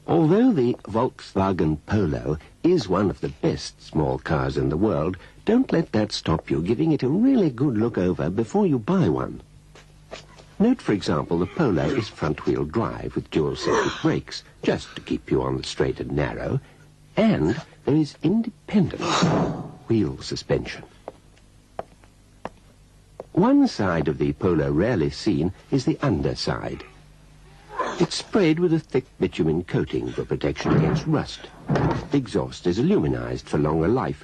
Although the Volkswagen Polo is one of the best small cars in the world, don't let that stop you giving it a really good look over before you buy one. Note, for example, the Polo is front-wheel drive with dual circuit brakes, just to keep you on the straight and narrow, and there is independent wheel suspension. One side of the Polo rarely seen is the underside. It's sprayed with a thick bitumen coating for protection against rust. The exhaust is aluminized for longer life.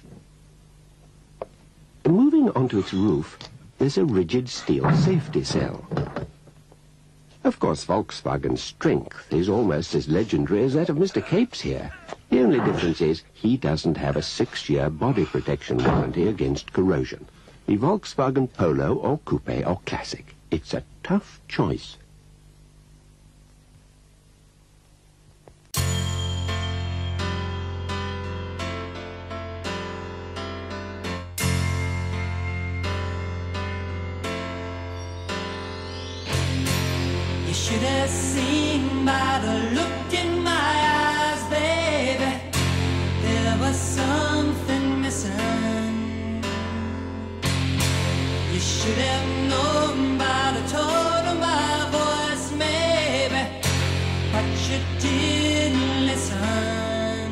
Moving onto its roof, there's a rigid steel safety cell. Of course, Volkswagen's strength is almost as legendary as that of Mr. Capes here. The only difference is he doesn't have a 6-year body protection warranty against corrosion. The Volkswagen Polo or Coupe or Classic. It's a tough choice. You should have seen by the look in my eyes, baby, there was something missing. You should have known by the tone of my voice, maybe, but you didn't listen.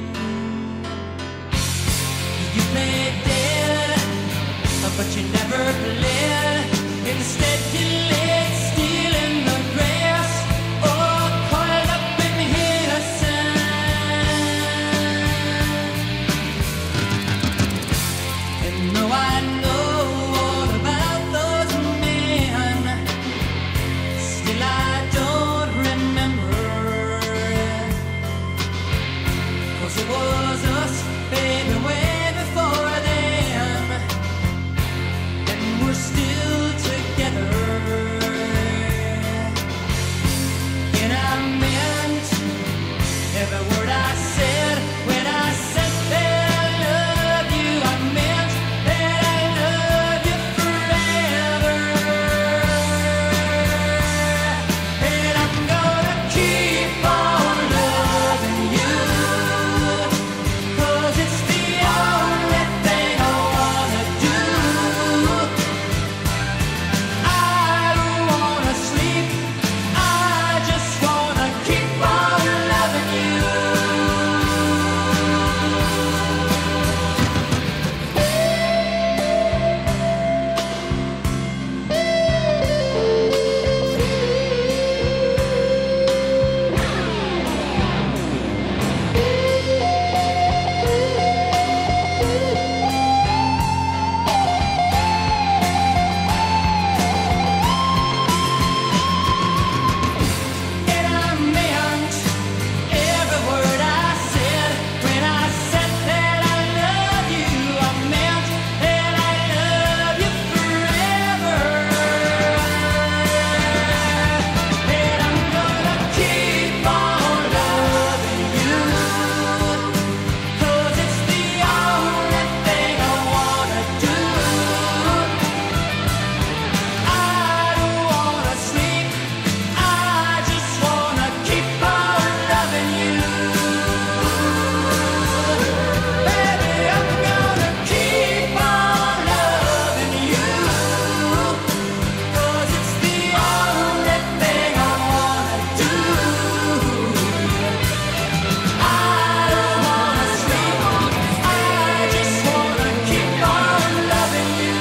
You played dead, but you never played. Instead you laid still in the grass, or coiled up in innocence. And though I know all about those men, still I don't remember. 'Cause it was us, baby, way before them, and we're still together. And I meant every word I said when I said that I love you. I meant that I love you forever. And I'm gonna keep on loving you, 'cause it's the only thing I wanna do. I don't wanna sleep, I just wanna keep on loving you. And I meant every word I said when I said that I love you. I meant that I love you forever. And I'm gonna keep on loving you, 'cause it's the only thing I wanna do. I don't wanna sleep, I just wanna keep on loving you. Baby, I'm gonna keep on loving you, 'cause it's the only thing I wanna do. I don't wanna sleep, I just wanna keep on loving you.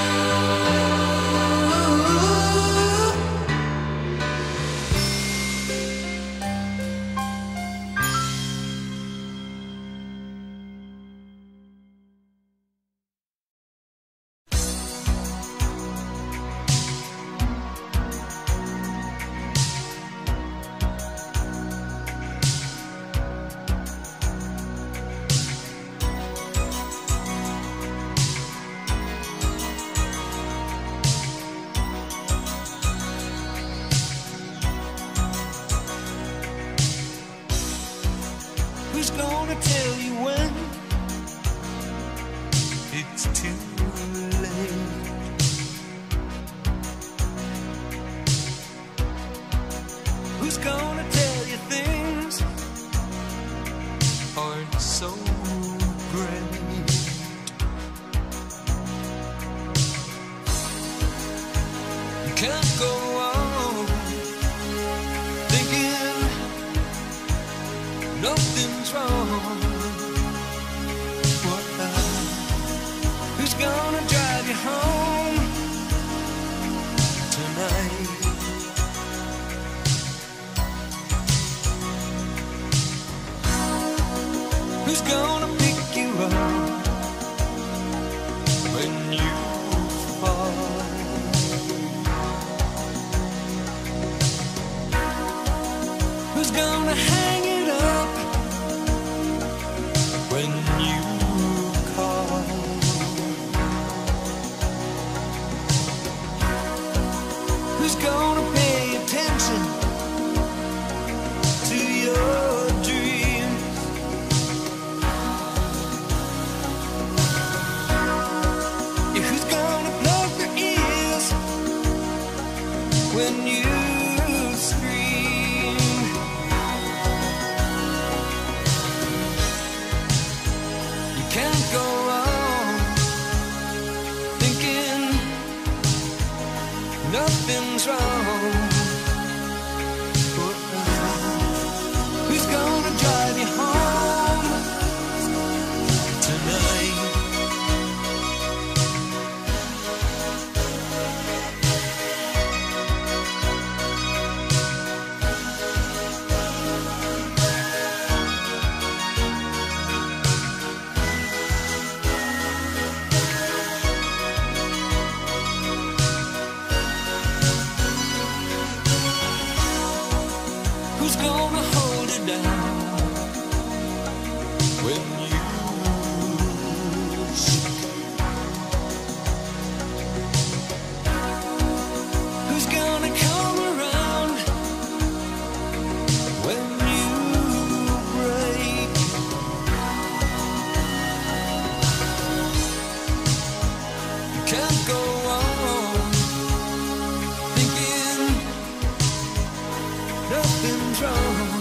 Who's gonna tell you when it's too late? Who's gonna tell you things so great. You can't go on thinking nothing's wrong. What who's gonna drive you home tonight? Who's gonna pick you up when you fall? Who's gonna hang it up when you call? Who's gonna pay attention to your dreams? Yeah, who's gonna plug their ears when you scream? You can't go on thinking nothing's wrong. Who's gonna drive you home tonight? Who's gonna hold it down when you shake? Who's gonna come around when you break? You can't go on thinking nothing's wrong.